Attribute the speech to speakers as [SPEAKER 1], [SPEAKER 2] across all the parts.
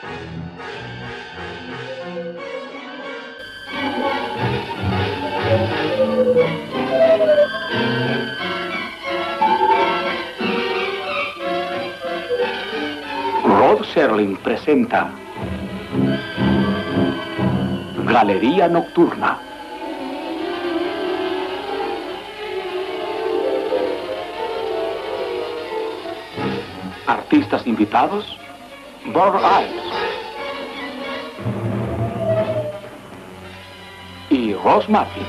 [SPEAKER 1] Rod Serling presenta Galería Nocturna. Artistas invitados, Burl Ives y Ross Martin.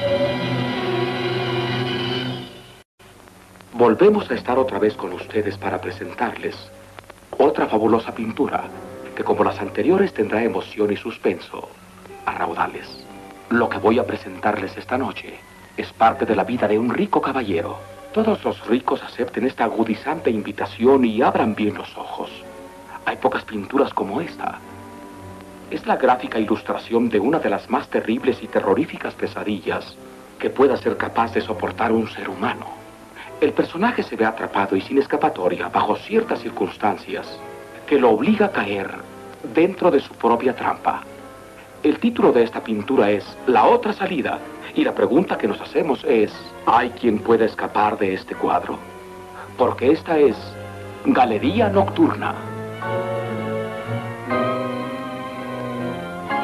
[SPEAKER 1] Volvemos a estar otra vez con ustedes para presentarles otra fabulosa pintura que, como las anteriores, tendrá emoción y suspenso a raudales. Lo que voy a presentarles esta noche es parte de la vida de un rico caballero. Todos los ricos acepten esta agudizante invitación y abran bien los ojos. Hay pocas pinturas como esta. Es la gráfica ilustración de una de las más terribles y terroríficas pesadillas que pueda ser capaz de soportar un ser humano. El personaje se ve atrapado y sin escapatoria bajo ciertas circunstancias que lo obliga a caer dentro de su propia trampa. El título de esta pintura es La Otra Salida, y la pregunta que nos hacemos es: ¿hay quien pueda escapar de este cuadro? Porque esta es Galería Nocturna.